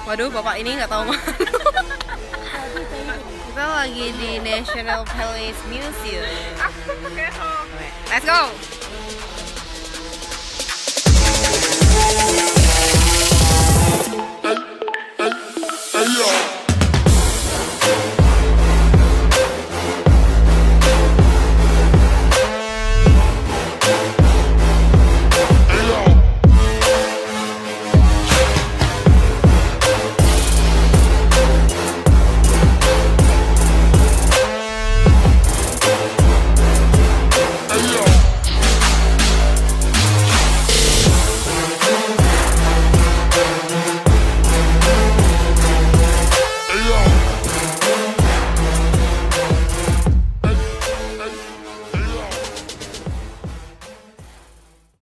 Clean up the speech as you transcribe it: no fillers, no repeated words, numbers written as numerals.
Waduh, bapak ini nggak tahu mana. Kita lagi di National Palace Museum. Let's go.